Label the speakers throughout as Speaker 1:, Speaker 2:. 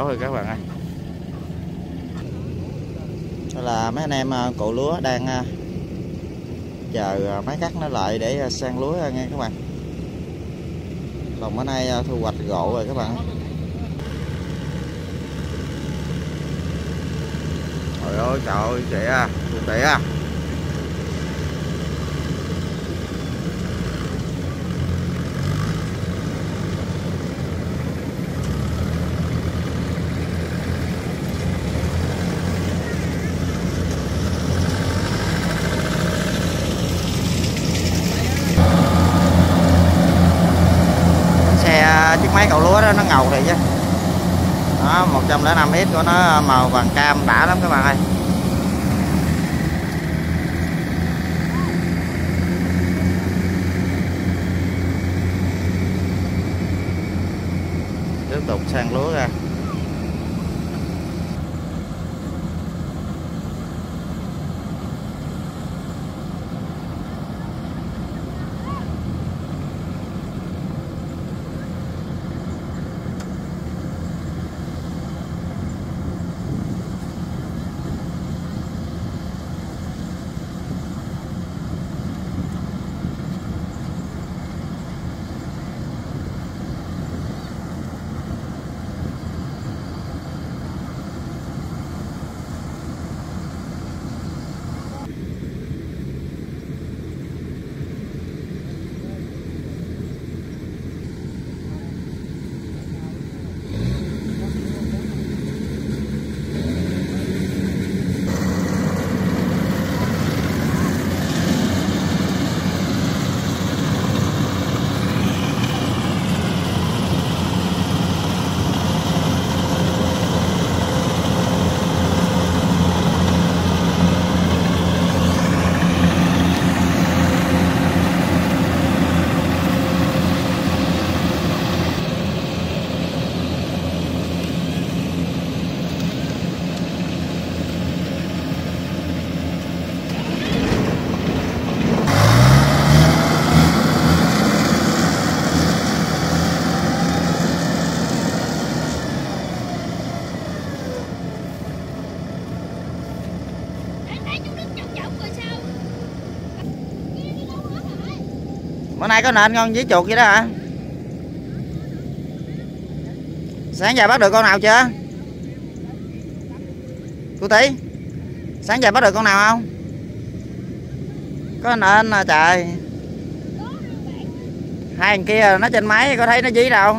Speaker 1: bão rồi các bạn ơi. Đây là mấy anh em cộ lúa đang chờ máy cắt nó lại để sang lúa nghe các bạn. Đồng bữa nay thu hoạch gộ rồi các bạn. Trời ơi kìa, kìa. Chiếc máy cậu lúa đó nó ngầu thiệt chứ. Đó, 105X của nó màu vàng cam đã lắm các bạn ơi. Tiếp tục sang lúa ra. Bữa nay có nện ngon với chuột vậy đó hả? Sáng giờ bắt được con nào chưa? Cô Tí, sáng giờ bắt được con nào không? Có nện à trời. Hai thằng kia nó trên máy có thấy nó dí đâu.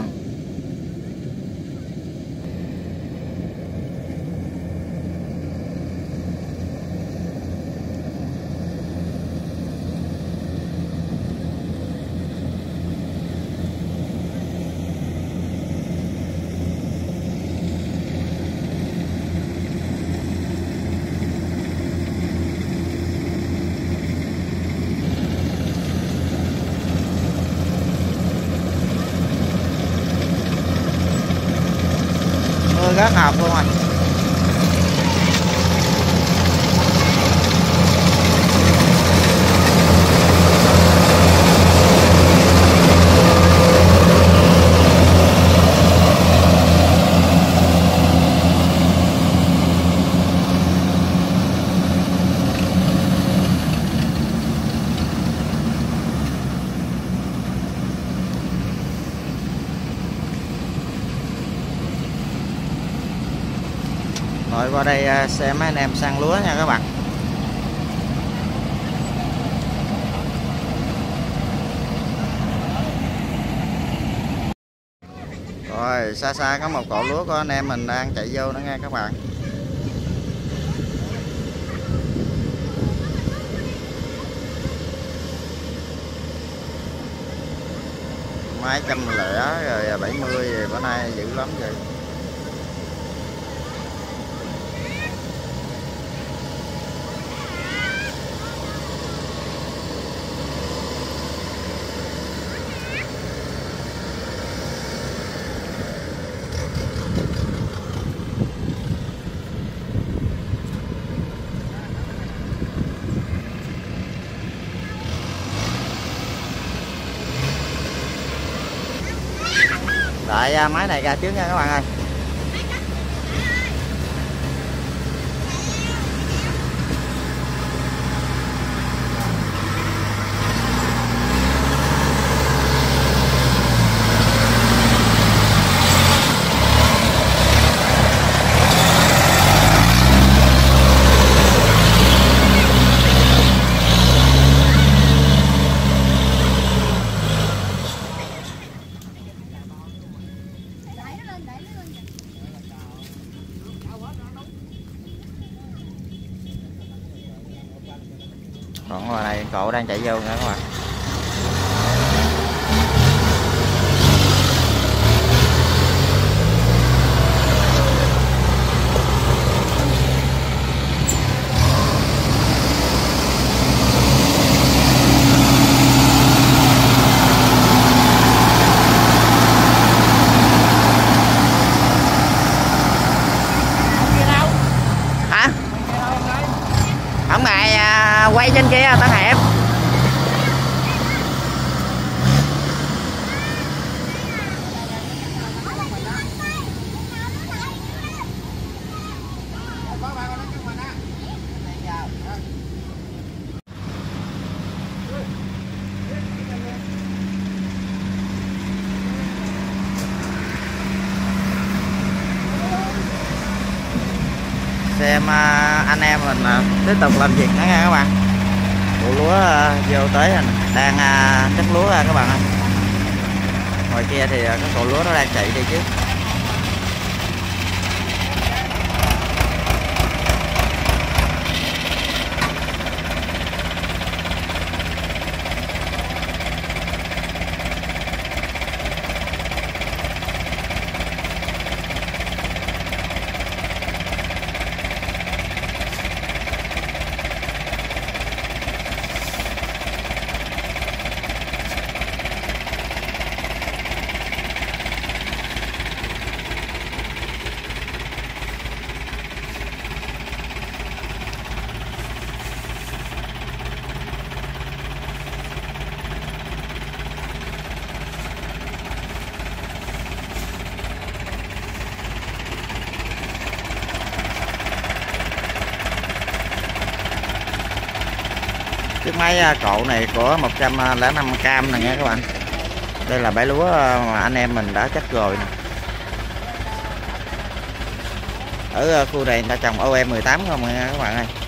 Speaker 1: Rất hợp luôn rồi. Rồi qua đây xem mấy anh em sang lúa nha các bạn. Rồi xa xa có một cỗ lúa của anh em mình đang chạy vô nữa nghe các bạn. Mấy trăm lẻ rồi 70 rồi, bữa nay dữ lắm rồi. Đợi máy này ra trước nha các bạn ơi. Còn ngoài này cậu đang chạy vô nữa các bạn. Hả? Không ngại quay trên kia tao hẹp. Xem anh em mình tiếp tục làm việc nữa nha các bạn. Vụ lúa vô tới rồi, đang cắt lúa các bạn ơi. Ngoài kia thì cái cội lúa nó đang chạy đi chứ. Chiếc máy cộ này của 105 cam nè nha các bạn. Đây là bãi lúa mà anh em mình đã cắt rồi nè. Ở khu này người ta trồng OM18 không nha các bạn ơi.